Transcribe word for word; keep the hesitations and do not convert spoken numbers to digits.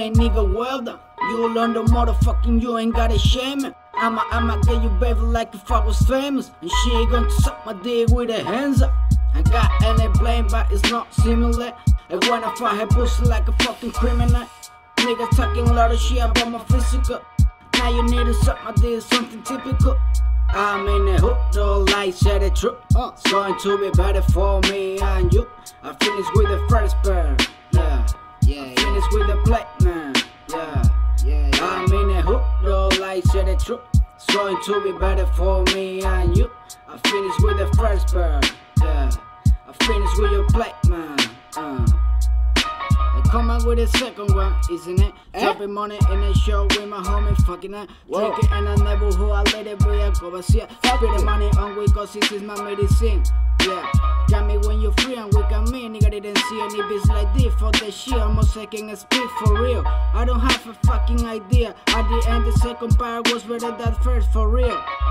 Hey nigga, well done. You learn the motherfucking, you ain't got a shame. I'ma, I'ma get you baby like if I was famous. And she ain't gonna suck my dick with her hands up. I got any blame, but it's not similar. And when I find her pussy like a fucking criminal. Nigga talking a lot of shit about my physical. Now you need to suck my dick, something typical. I'm in the hook, though, like said it true. Uh, it's going to be better for me and you. I finish with the first bird, yeah. Yeah, I finish with the black man, yeah. Yeah, yeah. I'm in the hook, though, like said it true. It's going to be better for me and you. I finish with the first bird, yeah. I finish with your black man, uh. I come out with the second one, isn't it? Eh? Dropping money in the show with my homie, fucking it. Drinking in a neighborhood, I let it be a go, but yeah. Spend the money on weed, cause this is my medicine. Yeah, got me when you're free and weak at me. Nigga didn't see any bitch like this. For that shit, almost taking a speed for real. I don't have a fucking idea. At the end, the second part was better than first, for real.